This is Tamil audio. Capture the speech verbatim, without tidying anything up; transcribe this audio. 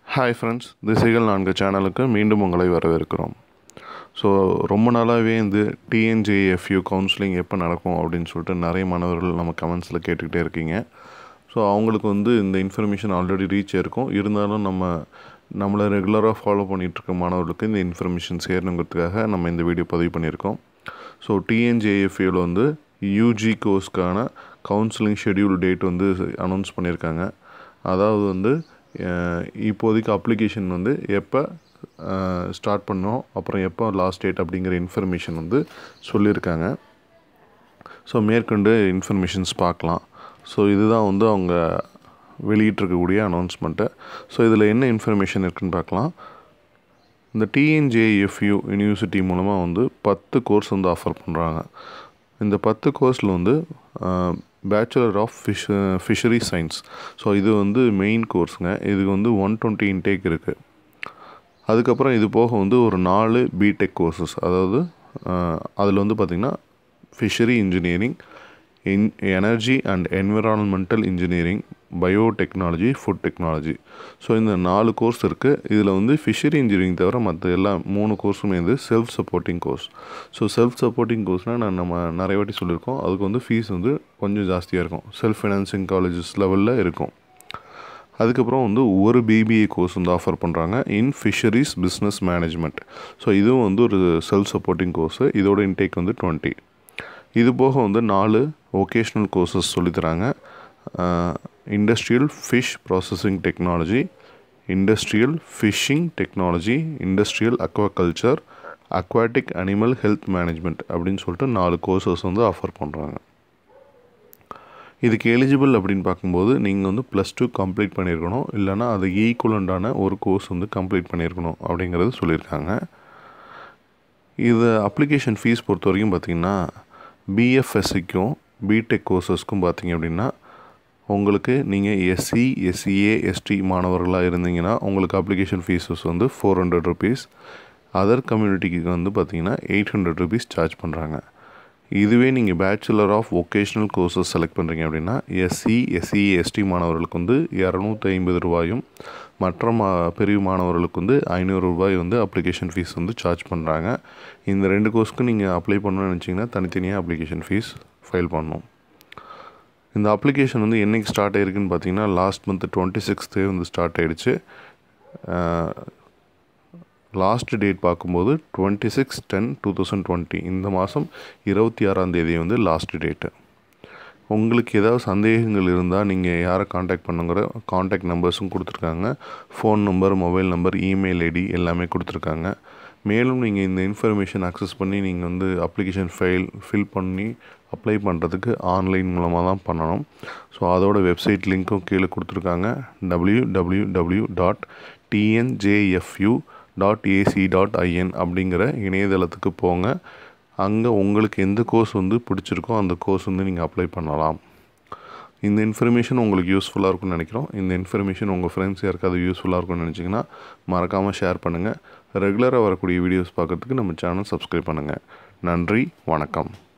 ஹாய் ஃப்ரெண்ட்ஸ், திசைகள் நான்கு சேனலுக்கு மீண்டும் உங்களை வரவேற்கிறோம். ஸோ ரொம்ப நாளாகவே இந்த டிஎன்ஜேஎஃப்யூ கவுன்சிலிங் எப்போ நடக்கும் அப்படின்னு சொல்லிட்டு நிறைய மாணவர்கள் நம்ம கமெண்ட்ஸில் கேட்டுக்கிட்டே இருக்கீங்க. ஸோ அவங்களுக்கு வந்து இந்த இன்ஃபர்மேஷன் ஆல்ரெடி ரீச் ஆயிருக்கும். இருந்தாலும் நம்ம நம்மளை ரெகுலராக ஃபாலோ பண்ணிகிட்ருக்க மாணவர்களுக்கு இந்த இன்ஃபர்மேஷன் சேரணுங்கிறதுக்காக நம்ம இந்த வீடியோ பதிவு பண்ணியிருக்கோம். ஸோ டிஎன்ஜேஎஃப்யூவில் வந்து யூஜி கோர்ஸ்க்கான கவுன்சிலிங் ஷெட்யூல் டேட் வந்து அனௌன்ஸ் பண்ணியிருக்காங்க. அதாவது வந்து இப்போதைக்கு அப்ளிகேஷன் வந்து எப்போ ஸ்டார்ட் பண்ணோம், அப்புறம் எப்போ லாஸ்ட் டேட் அப்படிங்கிற இன்ஃபர்மேஷன் வந்து சொல்லியிருக்காங்க. ஸோ மேற்கொண்டு இன்ஃபர்மேஷன்ஸ் பார்க்கலாம். ஸோ இதுதான் வந்து அவங்க வெளியிட்டிருக்கக்கூடிய அனௌன்ஸ்மெண்ட்டு. ஸோ இதில் என்ன இன்ஃபர்மேஷன் இருக்குதுன்னு பார்க்கலாம். இந்த டிஎன்ஜேஎஃப்யூ யூனிவர்சிட்டி மூலமாக வந்து பத்து கோர்ஸ் வந்து ஆஃபர் பண்ணுறாங்க. இந்த பத்து கோர்ஸில் வந்து bachelor of fish fishery science. So இது வந்து மெயின் கோர்ஸுங்க. இதுக்கு வந்து ஒன் டுவெண்ட்டி இன்டேக் இருக்குது. அதுக்கப்புறம் இது போக வந்து ஒரு நாலு பிடெக் கோர்சஸ், அதாவது அதில் வந்து பார்த்திங்கன்னா fishery engineering, in energy and environmental engineering, biotechnology, food technology. So இந்த நாலு கோர்ஸ் இருக்குது. இதில் வந்து ஃபிஷரி இன்ஜினியரிங் தவிர மற்ற எல்லா மூணு கோர்ஸுமே வந்து self supporting course. So self supporting கோர்ஸ்னால் நான் நம்ம நிறைய வாட்டி சொல்லியிருக்கோம், அதுக்கு வந்து ஃபீஸ் வந்து கொஞ்சம் ஜாஸ்தியாக இருக்கும். செல்ஃப் ஃபினான்சிங் காலேஜஸ் லெவலில் இருக்கும். அதுக்கப்புறம் வந்து ஒரு பிபிஏ கோர்ஸ் வந்து ஆஃபர் பண்ணுறாங்க, in fisheries business management. So இதுவும் வந்து ஒரு செல்ஃப் சப்போர்ட்டிங் கோர்ஸு. இதோட இன்டேக் வந்து டுவெண்ட்டி. இது போக வந்து நாலு வொகேஷ்னல் கோர்சஸ் சொல்லித்தராங்க. Industrial fish processing technology, industrial fishing technology, industrial aquaculture, aquatic animal health management அப்படின்னு சொல்லிட்டு நாலு கோர்சஸ் வந்து ஆஃபர் பண்ணுறாங்க. இதுக்கு எலிஜிபிள் அப்படின்னு பார்க்கும்போது நீங்கள் வந்து ப்ளஸ் டூ கம்ப்ளீட் பண்ணியிருக்கணும், இல்லைனா அது ஈக்குவலண்டான ஒரு கோர்ஸ் வந்து கம்ப்ளீட் பண்ணியிருக்கணும் அப்படிங்கிறது சொல்லியிருக்காங்க. இது அப்ளிகேஷன் ஃபீஸ் பொறுத்த வரைக்கும் பார்த்திங்கன்னா பிஎஃப்எஸ்சிக்கும் பிடெக் கோர்சஸ்க்கும் பார்த்திங்க அப்படின்னா உங்களுக்கு நீங்கள் எஸ்சி, எஸ்சிஏ, எஸ்டி மாணவர்களாக இருந்தீங்கன்னா உங்களுக்கு அப்ளிகேஷன் ஃபீஸஸ் வந்து ஃபோர் ஹண்ட்ரட் ருபீஸ். அதர் கம்யூனிட்டிக்கு வந்து பார்த்திங்கன்னா எயிட் ஹண்ட்ரட் ருபீஸ் சார்ஜ் பண்ணுறாங்க. இதுவே நீங்கள் bachelor of vocational courses select பண்ணுறீங்க அப்படின்னா எஸ்சி, எஸ்சிஏ, எஸ்டி மாணவர்களுக்கு வந்து இரநூத்தி ஐம்பது ரூபாயும் மற்ற மா பிரிவு மாணவர்களுக்கு வந்து ஐநூறு ரூபாய் வந்து அப்ளிகேஷன் ஃபீஸ் வந்து சார்ஜ் பண்ணுறாங்க. இந்த ரெண்டு கோர்ஸ்க்கு நீங்கள் அப்ளை பண்ணணும்னு நினச்சிங்கன்னா தனித்தனியாக அப்ளிகேஷன் ஃபீஸ் ஃபைல் பண்ணணும். இந்த அப்ளிகேஷன் வந்து என்றைக்கு ஸ்டார்ட் ஆகிருக்குன்னு பார்த்தீங்கன்னா லாஸ்ட் மந்த் டுவெண்ட்டி சிக்ஸ்த்தே வந்து ஸ்டார்ட் ஆகிடுச்சு. லாஸ்ட் டேட் பார்க்கும்போது twenty six ten two thousand twenty இந்த மாதம் இருபத்தி ஆறாம் தேதி வந்து லாஸ்ட் டேட்டு. உங்களுக்கு ஏதாவது சந்தேகங்கள் இருந்தால் நீங்கள் யாரை காண்டாக்ட் பண்ணுங்கிற காண்டாக்ட் நம்பர்ஸும் கொடுத்துருக்காங்க. Phone number, mobile number, email ID எல்லாமே கொடுத்துருக்காங்க. மேலும் நீங்கள் இந்த இன்ஃபர்மேஷன் அக்சஸ் பண்ணி நீங்கள் வந்து அப்ளிகேஷன் ஃபைல் ஃபில் பண்ணி அப்ளை பண்ணுறதுக்கு ஆன்லைன் மூலமாக தான் பண்ணணும். ஸோ அதோட வெப்சைட் லிங்க்கும் கீழே கொடுத்துருக்காங்க. W W W dot TNJFU dot AC dot IN அப்படிங்கிற இணையதளத்துக்கு போங்க. அங்கே உங்களுக்கு எந்த கோர்ஸ் வந்து பிடிச்சிருக்கோ அந்த கோர்ஸ் வந்து நீங்கள் அப்ளை பண்ணலாம். இந்த இன்ஃபர்மேஷன் உங்களுக்கு யூஸ்ஃபுல்லாக இருக்கும்னு நினைக்கிறோம். இந்த இன்ஃபர்மேஷன் உங்கள் ஃப்ரெண்ட்ஸ் யாருக்காவது யூஸ்ஃபுல்லாக இருக்கும்னு நினச்சிங்கன்னா மறக்காமல் ஷேர் பண்ணுங்கள். ரெகுலராக வரக்கூடிய வீடியோஸ் பார்க்குறதுக்கு நம்ம சேனல் சப்ஸ்கிரைப் பண்ணுங்கள். நன்றி, வணக்கம்.